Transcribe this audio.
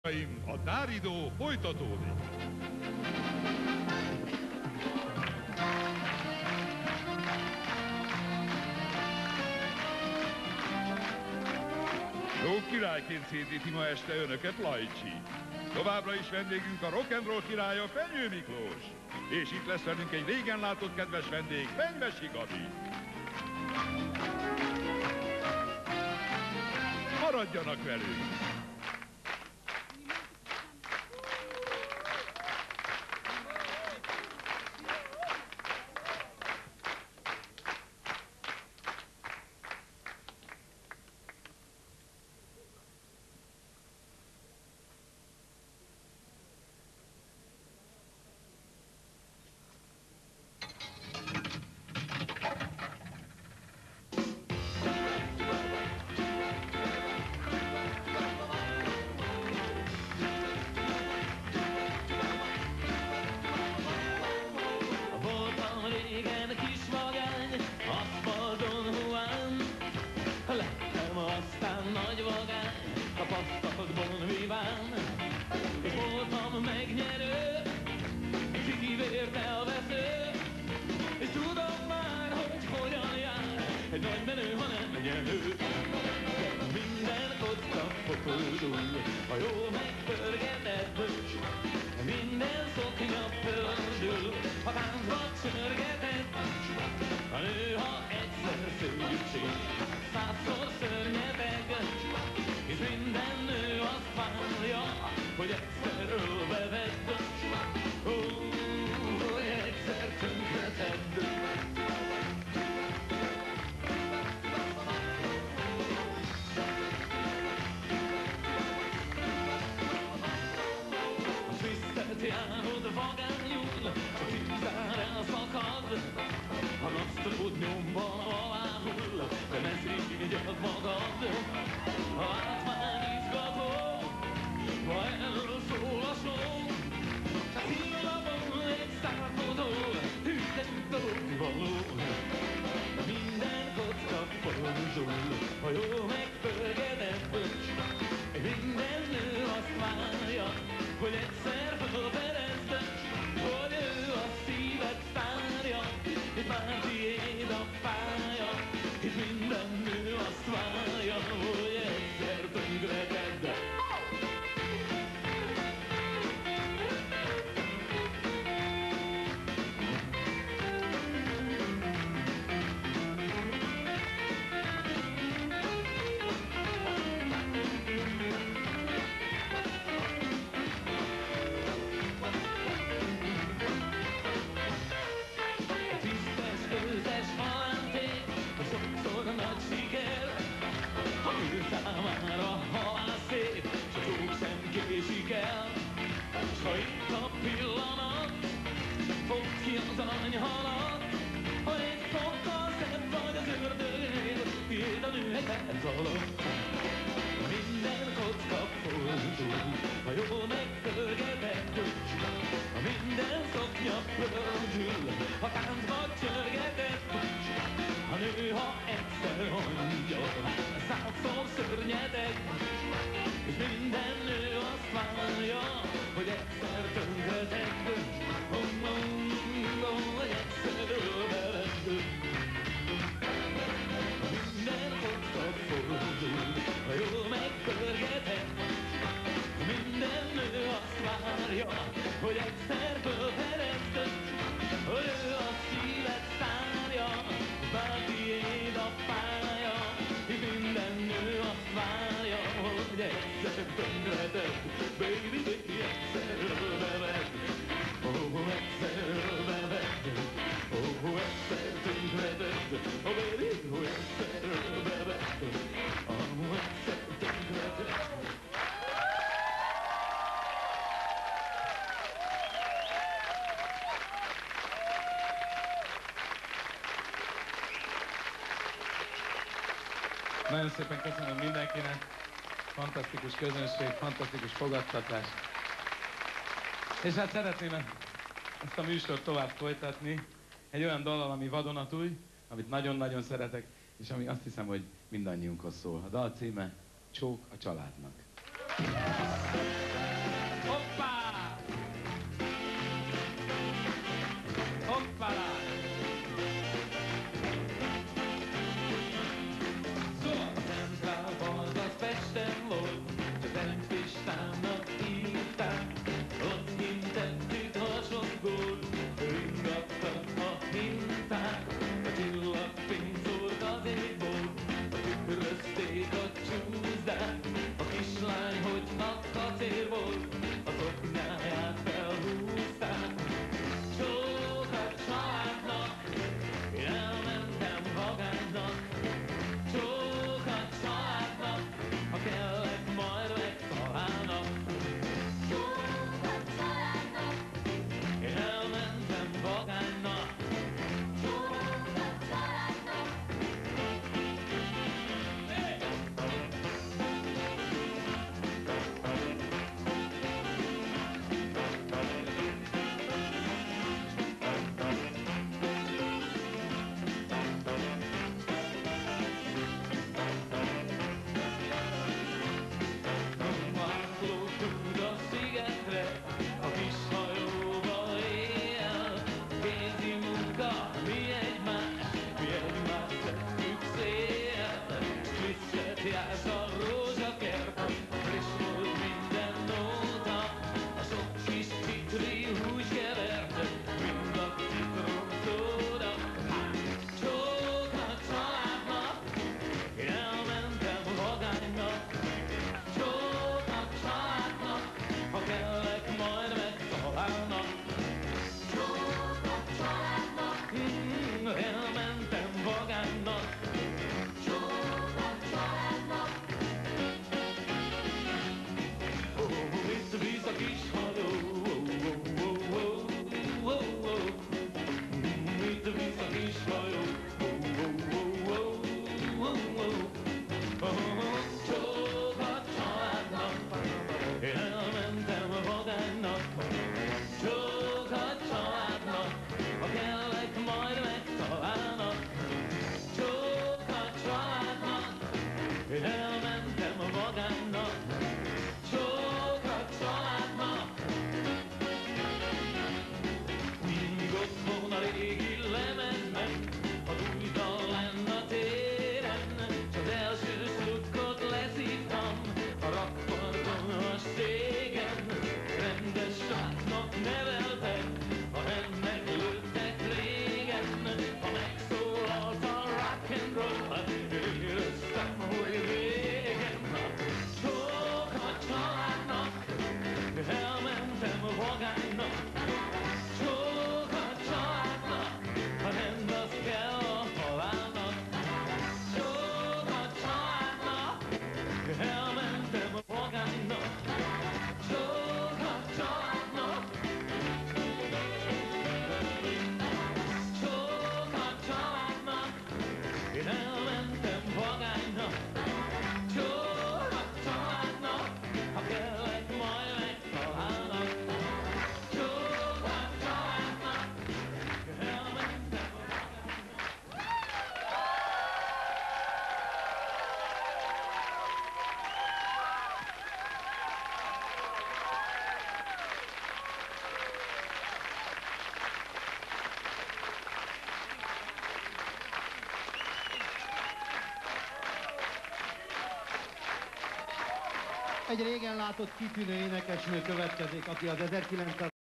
A Dáridó folytatódik. Jó királyként szédíti ma este önöket Lajcsi. Továbbra is vendégünk a rock'n'roll királya, Fenyő Miklós. És itt lesz velünk egy régen látott kedves vendég, Fenyvesi Gabi. Maradjanak velünk! A jó megpörgetett bős, minden szoknya pördül, a táncba csörgetett. A nő, ha egyszer szőtség, százszor szörnyeteg, és minden nő azt várja, hogy egyszer ölbevedd. Ó, hogy egyszer tönkretedd. Járod vagányul, a tűzár elszakad, a napsztród nyomban aláhull, de ne szégyeld magad. Ha átmár izgató, ha elszól a só, a színlapon egy szárkodó, hűtlen dolgvaló. Minden kocka forzsul, a jó megpörgetett böcs, minden nő azt várja, hogy egyszer fölfedezd, hogy ő a szíved szárja, itt már tiéd a pálya, itt minden nő azt várja, hogy egyszer tönkretedd. Számára halál szép, s a csók sem késik el. S ha itt a pillanat, fogd ki az aranyhalat, ha egy fokkal szebb vagy az ördögnél, tiéd a nőhet alatt. Minden kocka fordul, a jó megpörgetett böcs, a minden szoknya pördül, a táncba csörgetett böcs. A nő, ha egyszer mondja, százszor szörnyeteg, és minden nő azt várja, hogy egyszer tönkretedd, hogy egyszer ölbevedd. Minden kocka fordul, a jó megpörgetett, minden nő azt várja, hogy egyszer fölfedezd, hogy ő a szíved szárja, bár tiéd a pálya, és minden nő azt várja, hogy egyszer tönkretedd. Baby, baby, egyszer ölbevedd. Oh, egyszer ölbevedd. Oh, egyszer tönkretedd. Oh, baby, oh, egyszer ölbevedd. Oh, egyszer tönkretedd. Nagyon szépen köszönöm mindenkinek, fantasztikus közönség, fantasztikus fogadtatás. És hát szeretném ezt a műsort tovább folytatni egy olyan dallal, ami vadonatúj, amit nagyon-nagyon szeretek, és ami azt hiszem, hogy mindannyiunkhoz szól. A dal címe Csók a családnak. Apámnak hívták, ott hintettük hasonlót, ringattak a hinták, a csillagfény szórt az égból, a tükrözték a csúzdát, a kislány, hogy kacér volt, a szoknyáját felhúzták. Sokat családnak, én elmentem vagánynak, sokat családnak, ha kellek, majd megtalálnak. Sokat családnak, Én elmentem vagánynak, sokat családnak, átflódtunk a szigetre, a kis hajóba éjjel. Kézi munka, mi egymást tettük széjjel. Frisszet járt a rózsakert, friss volt minden nóta, a sok kis citri húskevert, mind a citromszóda. Sokat családnak, én elmentem vagánynak, sokat családnak, ha kellek, majd megtalálnak. sokat családnak, Elmentem vagánynak, sokat családnak, itt visz a kis hajó, itt visz a kis hajó, sokat családnak, én elmentem vagánynak, sokat családnak, ha kellek, majd megtalálnak. Sokat családnak, én elmentem vagánynak, sokat családnak. Mindig otthon a régi lemezben, a újtal lenne a téren, s az első slutkot leszívtam a rakparton a széken. Rendes srácnak neveltek, ha nem meglőttek régen, ha megszólalt a rock and roll, éreztem, hogy régen. Sokat családnak, elmentem vagánynak, sokat családnak, ha rend az kell a halálnak. Sokat családnak, elmentem vagánynak, sokat családnak, sokat családnak, én elmentem vagánynak, sokat családnak, ha kellek, majd megtalálnak. Sokat családnak, elmentem vagánynak. Egy régen látott kitűnő énekesnő következik, aki az 1900